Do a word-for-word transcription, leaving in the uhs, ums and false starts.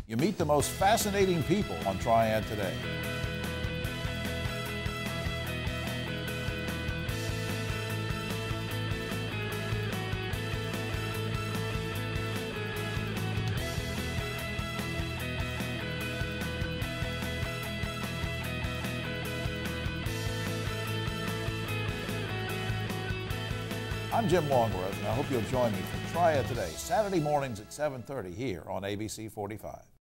You meet the most fascinating people on Triad Today. I'm Jim Longworth, and I hope you'll join me for Triad Today, Saturday mornings at seven thirty here on A B C forty-five.